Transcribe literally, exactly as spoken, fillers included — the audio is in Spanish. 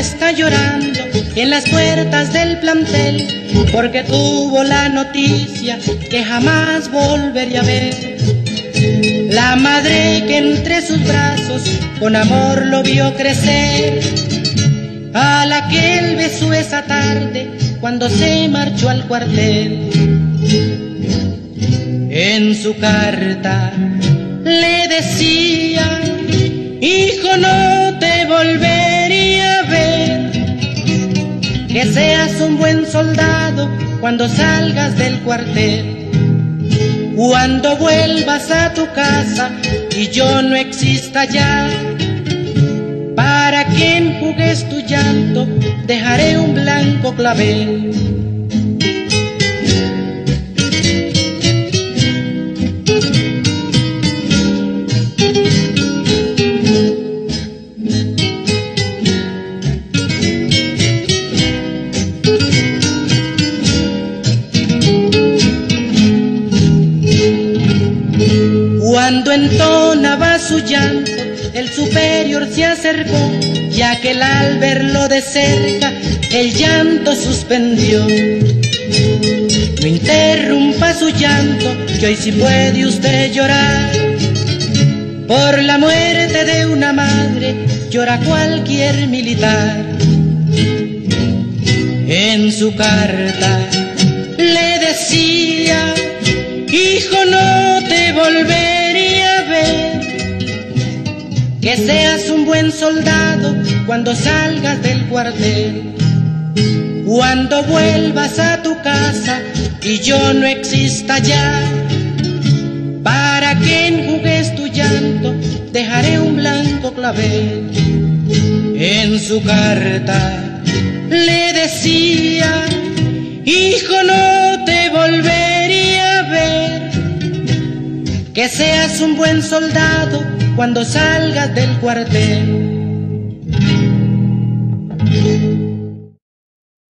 está llorando en las puertas del plantel, porque tuvo la noticia que jamás volvería a ver. La madre que entre sus brazos con amor lo vio crecer, a la que él besó esa tarde cuando se marchó al cuartel. En su carta le decía: hijo, no te volvería a ver, que seas un buen soldado cuando salgas del cuartel. Cuando vuelvas a tu casa y yo no exista ya, para que enjugues tu llanto dejaré un blanco clavel. Cuando entonaba su llanto, el superior se acercó, ya que al verlo de cerca, el llanto suspendió. No interrumpa su llanto, que hoy sí puede usted llorar. Por la muerte de una madre, llora cualquier militar. En su carta le decía: hijo, no te volvería a ver, que seas un buen soldado cuando salgas del cuartel. Cuando vuelvas a tu casa y yo no exista ya, para que enjugues tu llanto dejaré un blanco clavel. En su carta le decía: hijo, no te volvería a ver, que seas un buen soldado cuando salgas del cuartel.